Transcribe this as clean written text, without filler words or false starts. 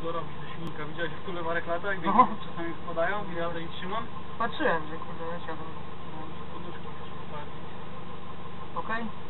to robić do silnika. Widziałeś, jak tu lewarek lata i No. czasami wpadają i jadę i trzymam? Patrzyłem, że kurde leciałem. No, poduszki też. Okej?